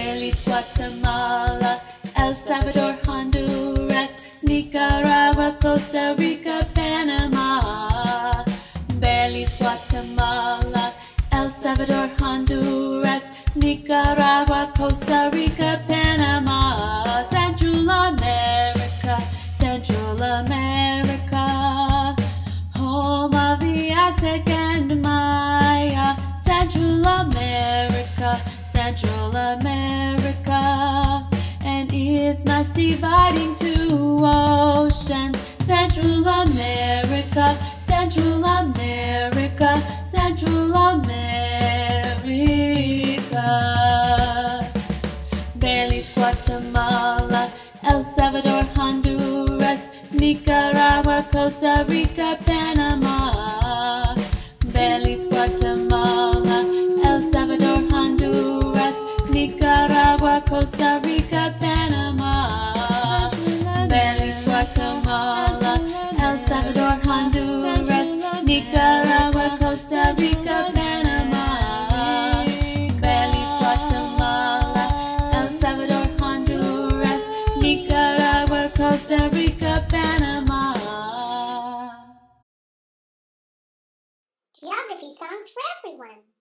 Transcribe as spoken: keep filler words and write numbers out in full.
Belize, Guatemala, El Salvador, Honduras, Nicaragua, Costa Rica, Panama. Belize, Guatemala, El Salvador, Honduras, Nicaragua, Costa Rica, Panama. Central America, Central America, home of the Aztec and Maya. Central America, Central America, and isthmus dividing two oceans. Central America, Central America, Central America. Belize, Guatemala, El Salvador, Honduras, Nicaragua, Costa Rica, Panama. Belize, Guatemala, El Salvador, Honduras, Nicaragua, Costa Rica, Panama. Belize, Guatemala, El Salvador, Honduras, Nicaragua, Costa Rica, Panama. Belize, Guatemala, El Salvador, Honduras, Nicaragua, Costa Rica, Panama. Geography songs for everyone.